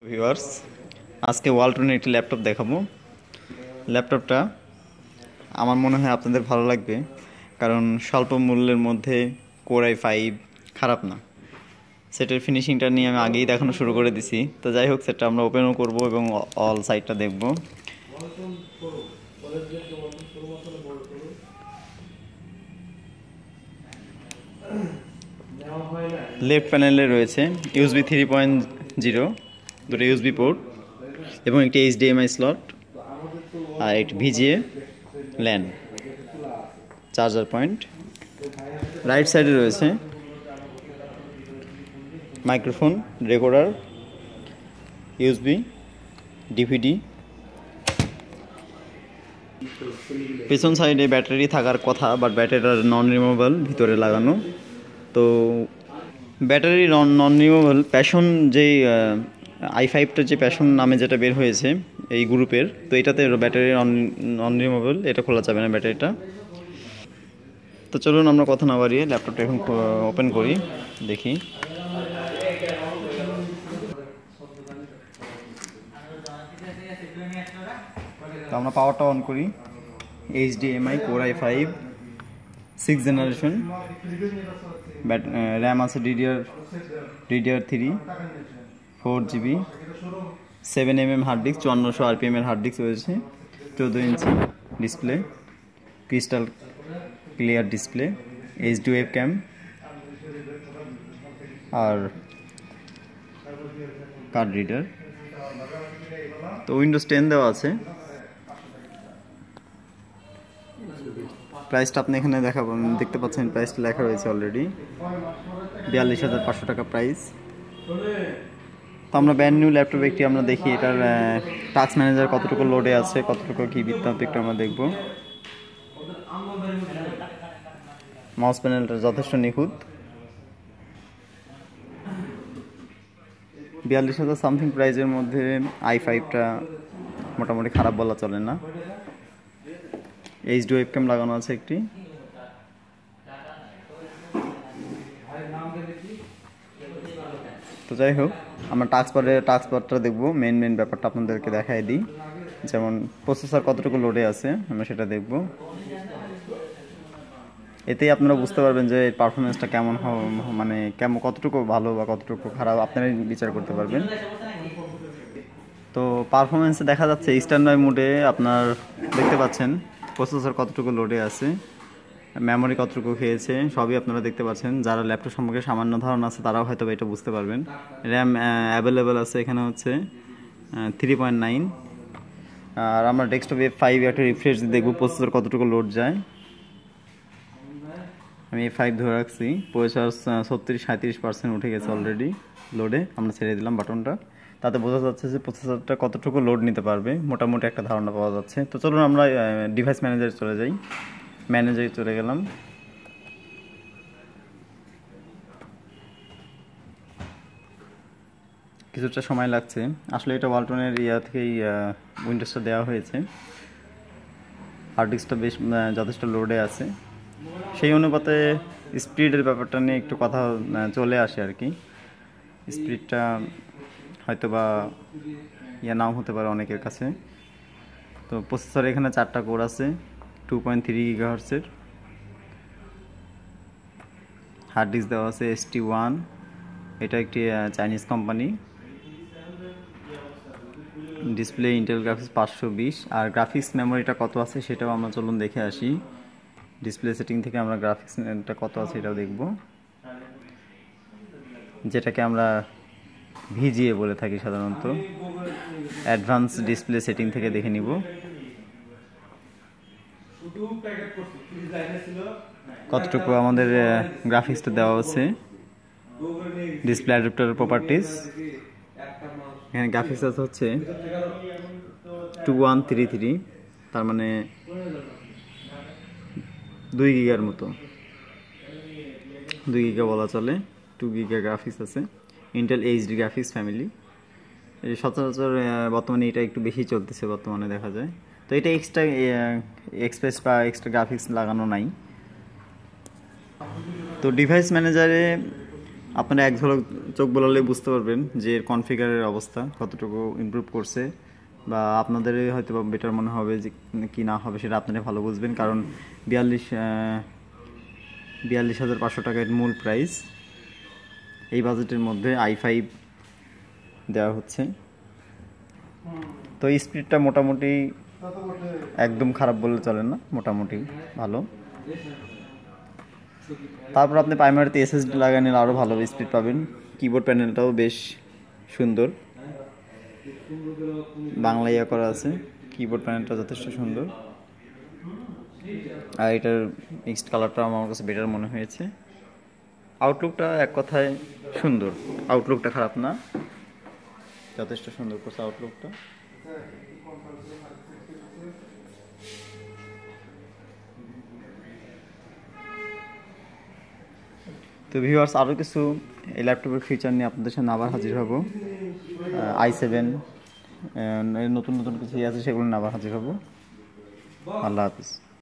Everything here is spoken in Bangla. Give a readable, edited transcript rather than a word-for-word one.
ভিউয়ার্স, আজকে ওয়ালটনের একটি ল্যাপটপ দেখাবো। ল্যাপটপটা আমার মনে হয় আপনাদের ভালো লাগবে, কারণ স্বল্প মূল্যের মধ্যে কোর i5 খারাপ না। সেটের ফিনিশিংটা নিয়ে আমি আগেই দেখানো শুরু করে দিছি। তো যাই হোক, সেটটা আমরা ওপেনও করব এবং অল সাইডটা দেখব। লেফট প্যানেলে রয়েছে USB 3.0, দুটো USB পোর্ট এবং একটি HDMI স্লট আর একটি VGA LAN charger point. Right সাইডে রয়েছে মাইক্রোফোন, রেকর্ডার, USB, DVD। পেছন সাইডে ব্যাটারি থাকার কথা, বাট ব্যাটারিটা নন রিমুভেবল ভিতরে লাগানো। তো ব্যাটারি নন রিমুভেবল প্যাশন, যেই i5টা যে প্যাশন নামে যেটা বের হয়েছে এই গ্রুপের, তো এটাতে ব্যাটারি নন রিমুভেবল, এটা খোলা যাবে না ব্যাটারিটা। তো চলুন আমরা কথা না বাড়িয়ে ল্যাপটপটা এখন ওপেন করি, দেখি। তো আমরা পাওয়ারটা অন করি। HDMI core i5 6th generation, RAM আছে DDR3 4GB, 7mm hard disk, 5400 RPM এর হার্ড ডিস্ক রয়েছে, 14 inch display, crystal clear display, HD webcam আর কার্ড রিডার। তো উইন্ডোজ 10 দেওয়া আছে। প্রাইসটা আপনি এখানে দেখতে পাচ্ছেন, প্রাইসটা লেখা রয়েছে অলরেডি 42,500 টাকা প্রাইস। তো আমরা ব্র্যান্ড নিউ ল্যাপটপ একটি আমরা দেখি এটার টাস্ক ম্যানেজার কতটুকু লোডে আছে, কতটুকু কি বৃত্তান্ত একটু আমরা দেখব। মাউস প্যানেলটা যথেষ্ট নিখুঁত। 42,000 সামথিং প্রাইজের মধ্যে i5টা মোটামুটি খারাপ বলা চলে না। HD ওয়েব ক্যাম লাগানো আছে একটি। তো যাই হোক, আমরা টাস্ক বারটা দেখবো। মেন ব্যাপারটা আপনাদেরকে দেখাই দিই, যেমন প্রসেসর কতটুকু লোডে আছে আমরা সেটা দেখব। এতেই আপনারা বুঝতে পারবেন যে পারফরমেন্সটা কেমন মানে কতটুকু ভালো বা কতটুকু খারাপ আপনারাই বিচার করতে পারবেন। তো পারফরমেন্সে দেখা যাচ্ছে স্ট্যান্ডার্ড মোডে আপনার দেখতে পাচ্ছেন প্রসেসর কতটুকু লোডে আছে, মেমোরি কতটুকু খেয়েছে, সবই আপনারা দেখতে পাচ্ছেন। যারা ল্যাপটপ সম্পর্কে সামান্য ধারণা আছে তারাও হয়তো এটা বুঝতে পারবেন। র্যাম অ্যাভেলেবেল আছে এখানে হচ্ছে 3.9। আর আমরা ডেস্কটপে 5 একটা রিফ্রেশ দেখব প্রসেসর কতটুকু লোড যায়। আমি 5 ধরে রাখছি, প্রসেসর 37-37% উঠে গেছে অলরেডি লোডে। আমরা ছেড়ে দিলাম বাটনটা, তাতে বোঝা যাচ্ছে যে প্রসেসরটা কতটুকু লোড নিতে পারবে, মোটামুটি একটা ধারণা পাওয়া যাচ্ছে। তো চলুন আমরা ডিভাইস ম্যানেজারে চলে যাই। ম্যানেজারে চলে গেলাম। কিছুটা সময় লাগছে, আসলে এটা ওয়ালটনের থেকেই উইন্ডোজটা দেওয়া হয়েছে। হার্ড ডিস্কটা বেশ যথেষ্ট লোডে আছে, সেই অনুপাতে স্পিডের ব্যাপারটা নিয়ে একটু কথা চলে আসে আর কি। স্পিডটা হয়তো বা নাও হতে পারে অনেকের কাছে। তো প্রসেসর এখানে 4টা কোর আছে, 2.3 GHz-এর। হার্ড ডিস্ক দেওয়া আছে ST1, এটা একটি Chinese company. Display Intel graphics 520। আর গ্রাফিক্স মেমোরিটা কত আছে সেটাও আমরা চলুন দেখে আসি। ডিসপ্লে সেটিং থেকে আমরা গ্রাফিক্সটা কত আছে এটাও দেখব, যেটাকে আমরা VGA বলে থাকি সাধারণত। অ্যাডভান্স ডিসপ্লে সেটিং থেকে দেখে নিব কতটুকু আমাদের গ্রাফিক্সটা দেওয়া আছে। ডিসপ্লে অ্যাডাপ্টার প্রপার্টিজ, এখানে গ্রাফিক্স আছে হচ্ছে 2133, তার মানে 2 গিগার মতো, 2 গিগা বলা চলে। 2 গিগা গ্রাফিক্স আছে, ইন্টেল HD গ্রাফিক্স ফ্যামিলি। এই সচরাচর বর্তমানে এটা একটু বেশি চলতেছে বর্তমানে দেখা যায়। তো এটা এক্সট্রা এক্সপ্রেস বা এক্সট্রা গ্রাফিক্স লাগানো নাই। তো ডিভাইস ম্যানেজারে আপনারা এক ঝলক চোখ বোলালে বুঝতে পারবেন যে এর কনফিগারের অবস্থা কতটুকু ইমপ্রুভ করছে, বা আপনাদের হয়তো বা বেটার মনে হবে যে কি না হবে সেটা আপনারা ভালো বুঝবেন। কারণ 42,500 টাকা এর মূল প্রাইস। এই বাজেটের মধ্যে i5 দেওয়া হচ্ছে। তো স্পিডটা মোটামুটি একদম খারাপ বললে চলে না, মোটামুটি ভালো। তারপর আপনি প্রাইমারিতে এসএসডি লাগিয়ে নিলে আরও ভালো স্পিড পাবেন। কিবোর্ড প্যানেলটাও বেশ সুন্দর, বাংলা ইয়া করা আছে। কিবোর্ড প্যানেলটা যথেষ্ট সুন্দর, আর এটার মিক্সড কালারটা আমার কাছে বেটার মনে হয়েছে। আউটলুকটা এক কথায় সুন্দর, আউটলুকটা খারাপ না, যথেষ্ট সুন্দর করছে আউটলুকটা। তো ভিউয়ার্স, আরও কিছু এই ল্যাপটপের ফিচার নিয়ে আপনাদের সামনে আবার হাজির হব। i7 নতুন নতুন কিছু আছে, সেগুলো নিয়ে আবার হাজির হব। আল্লাহ হাফিজ।